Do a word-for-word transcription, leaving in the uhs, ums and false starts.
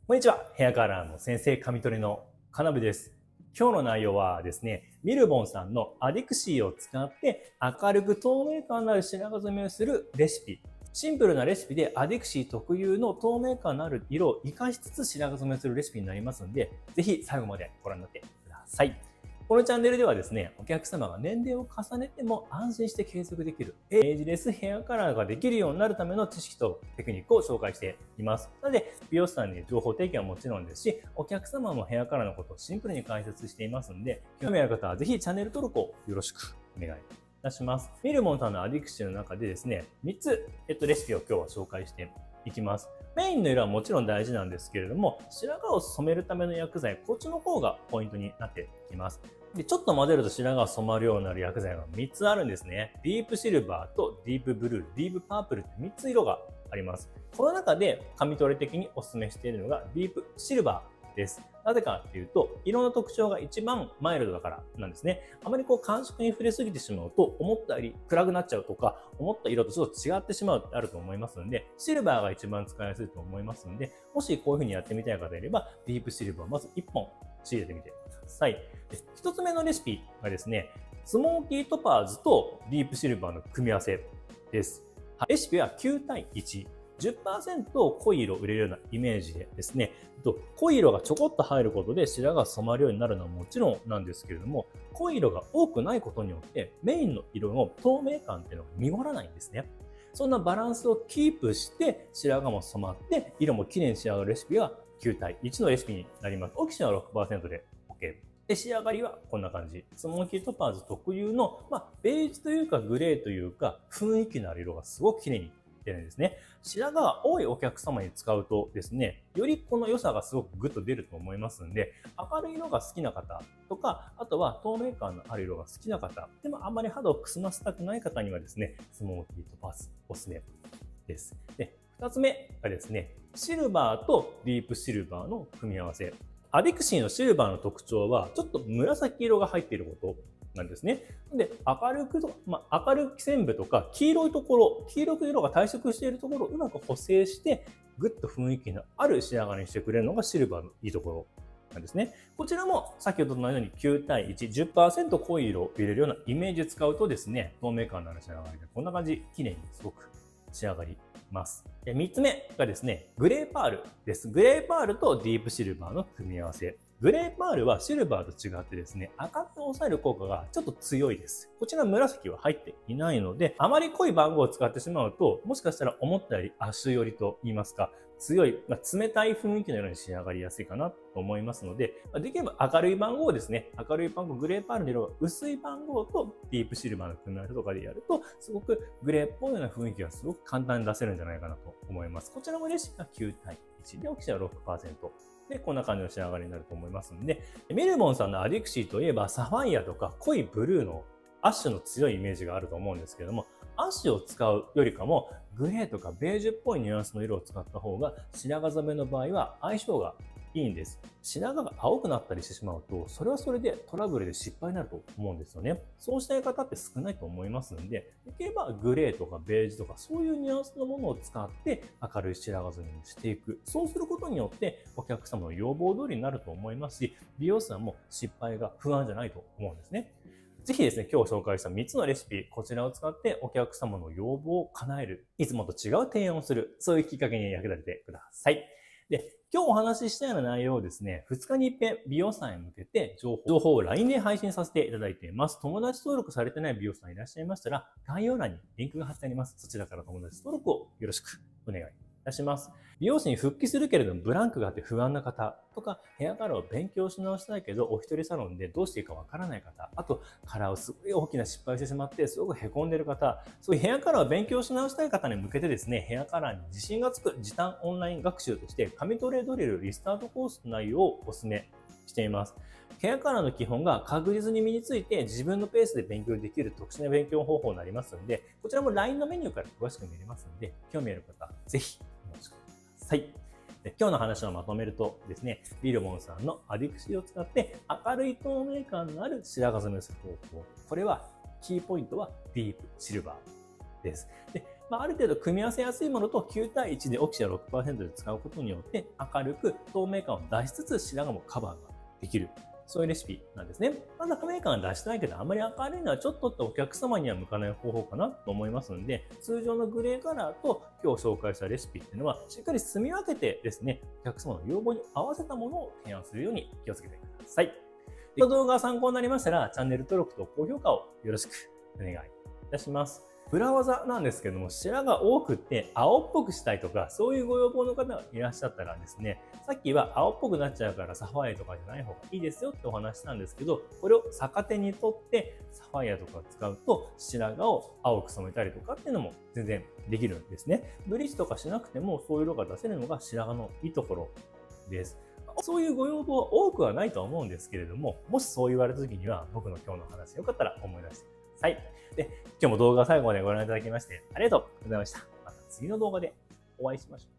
こんにちは。ヘアカラーの先生、髪取りのかなぶです。今日の内容はですね、ミルボンさんのアディクシーを使って明るく透明感のある白髪染めをするレシピ。シンプルなレシピでアディクシー特有の透明感のある色を活かしつつ白髪染めをするレシピになりますので、ぜひ最後までご覧になってください。このチャンネルではですね、お客様が年齢を重ねても安心して継続できるエイジレスヘアカラーができるようになるための知識とテクニックを紹介しています。なので、美容師さんに情報提供はもちろんですし、お客様もヘアカラーのことをシンプルに解説していますので、興味ある方はぜひチャンネル登録をよろしくお願いいたします。ミルモンさんのアディクシーの中でですね、みっつ、えっと、レシピを今日は紹介していきます。メインの色はもちろん大事なんですけれども、白髪を染めるための薬剤、こっちの方がポイントになってきます。で、ちょっと混ぜると白髪が染まるようになる薬剤がみっつあるんですね。ディープシルバーとディープブルー、ディープパープルってみっつ色があります。この中で髪取り的にお勧めしているのがディープシルバーです。なぜかっていうと、色の特徴が一番マイルドだからなんですね。あまりこう感触に触れすぎてしまうと、思ったより暗くなっちゃうとか、思った色とちょっと違ってしまうってあると思いますので、シルバーが一番使いやすいと思いますので、もしこういう風にやってみたい方いれば、ディープシルバーをまずいっぽん仕入れてみてください。ひとつめのレシピがですね、スモーキートパーズとディープシルバーの組み合わせです。レシピはきゅうたいいち。じゅっパーセント 濃い色を入れるようなイメージでですね、濃い色がちょこっと入ることで白髪が染まるようになるのはもちろんなんですけれども、濃い色が多くないことによってメインの色の透明感っていうのが濁らないんですね。そんなバランスをキープして白髪も染まって色もきれいに仕上がるレシピがきゅうたいいちのレシピになります。オキシは ろくパーセント で OK。で、仕上がりはこんな感じ。スモーキートパーズ特有の、まあ、ベージュというかグレーというか雰囲気のある色がすごくきれいに出るんですね。白髪が多いお客様に使うとですね、よりこの良さがすごくグッと出ると思いますんで、明るい色が好きな方とか、あとは透明感のある色が好きな方、でもあんまり肌をくすませたくない方にはですね、スモーキートパーズおすすめです。で、二つ目がですね、シルバーとディープシルバーの組み合わせ。アディクシーのシルバーの特徴は、ちょっと紫色が入っていることなんですね。で、明るくと、まあ、明るく線部とか、黄色いところ、黄色く色が退色しているところをうまく補正して、ぐっと雰囲気のある仕上がりにしてくれるのがシルバーのいいところなんですね。こちらも先ほどのようにきゅうたいいち、じゅっパーセント 濃い色を入れるようなイメージ使うとですね、透明感のある仕上がりで、こんな感じ、綺麗にすごく仕上がります。で、みっつめがですね、グレーパールです。グレーパールとディープシルバーの組み合わせ。グレーパールはシルバーと違ってですね、赤く抑える効果がちょっと強いです。こちら紫は入っていないので、あまり濃い番号を使ってしまうと、もしかしたら思ったよりアッシュ寄りと言いますか、強い、まあ、冷たい雰囲気の色に仕上がりやすいかなと思いますので、できれば明るい番号ですね。明るい番号、グレーパールの色が薄い番号とディープシルバーの組み合わせとかでやると、すごくグレーっぽいような雰囲気がすごく簡単に出せるんじゃないかなと思います。こちらもレシピがきゅうたいいちで、オキシは ろくパーセント。で、こんな感じの仕上がりになると思いますので、ミルモンさんのアディクシーといえばサファイアとか濃いブルーのアッシュの強いイメージがあると思うんですけども、アッシュを使うよりかもグレーとかベージュっぽいニュアンスの色を使った方が白髪染めの場合は相性がいいんです。白髪が青くなったりしてしまうと、それはそれでトラブルで失敗になると思うんですよね。そうしたい方って少ないと思いますので、できればグレーとかベージュとかそういうニュアンスのものを使って明るい白髪染めにしていく。そうすることによってお客様の要望通りになると思いますし、美容師さんも失敗が不安じゃないと思うんですね。ぜひですね、今日紹介したみっつのレシピ、こちらを使ってお客様の要望を叶える、いつもと違う提案をする、そういうきっかけに役立ててください。で、今日お話ししたような内容をですね、ふつかに一遍美容師さんへ向けて情報情報を ライン で配信させていただいています。友達登録されてない美容師さんいらっしゃいましたら、概要欄にリンクが貼ってあります。そちらから友達登録をよろしくお願いいたします。美容師に復帰するけれどもブランクがあって不安な方とか、ヘアカラーを勉強し直したいけどお一人サロンでどうしていいかわからない方、あとカラーをすごい大きな失敗をしてしまってすごく凹んでる方、そういうヘアカラーを勉強し直したい方に向けてですね、ヘアカラーに自信がつく時短オンライン学習として髪トレドリルリスタートコースの内容をお勧めしています。ヘアカラーの基本が確実に身について自分のペースで勉強できる特殊な勉強方法になりますので、こちらも ライン のメニューから詳しく見れますので、興味ある方はぜひお申し込みください。で、今日の話をまとめるとですね、ミルモンさんのアディクシーを使って明るい透明感のある白髪染めをする方法。これはキーポイントはディープシルバーです。で、 まあ、ある程度組み合わせやすいものときゅうたいいちでオキシは ろくパーセント で使うことによって明るく透明感を出しつつ白髪もカバーができる。そういうレシピなんですね。まだ透明感は出したいけど、あんまり明るいのはちょっとってお客様には向かない方法かなと思いますので、通常のグレーカラーと今日紹介したレシピっていうのは、しっかり住み分けてですね、お客様の要望に合わせたものを提案するように気をつけてください。この動画が参考になりましたら、チャンネル登録と高評価をよろしくお願いいたします。裏技なんですけども、白が多くって青っぽくしたいとか、そういうご要望の方がいらっしゃったらですね、さっきは青っぽくなっちゃうからサファイアとかじゃない方がいいですよってお話したんですけど、これを逆手にとってサファイアとか使うと白髪を青く染めたりとかっていうのも全然できるんですね。ブリーチとかしなくてもそういう色が出せるのが白髪のいいところです。そういうご要望は多くはないとは思うんですけれども、もしそう言われた時には僕の今日の話よかったら思い出してください。で、今日も動画最後までご覧いただきましてありがとうございました。また次の動画でお会いしましょう。